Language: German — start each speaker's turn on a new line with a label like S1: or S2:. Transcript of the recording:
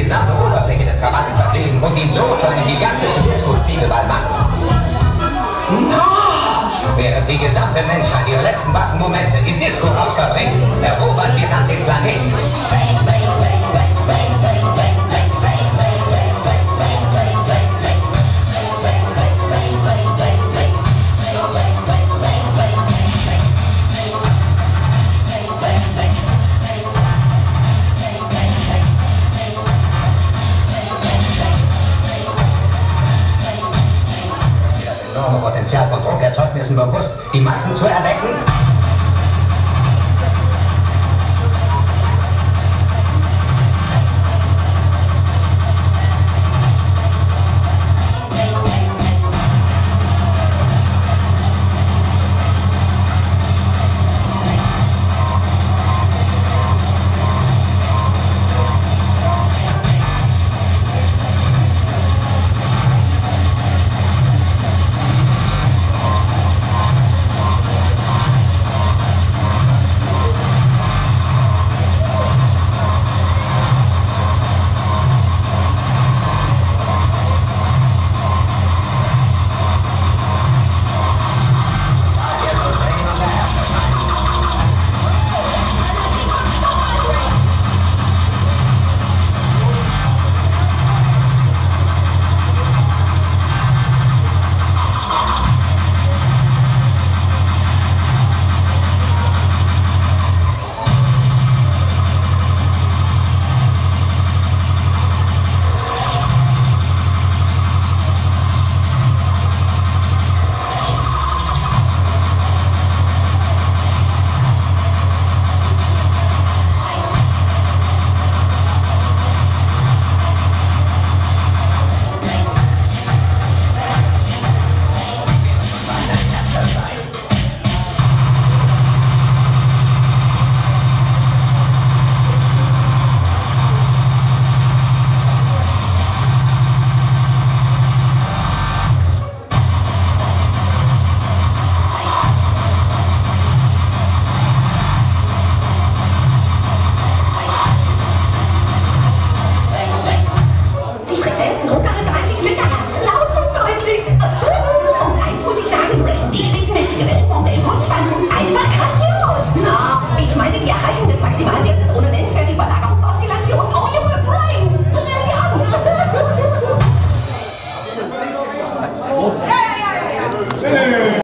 S1: gesamte Oberfläche des Trabanten verkleben und ihn so zu einem gigantischen Disco-Spiegelball machen. Während die gesamte Menschheit ihre letzten wachen Momente im Disco-Rausch verbringt, erobern wir dann den Planeten. Potenzial von Druckerzeugnissen bewusst, die Massen zu erwecken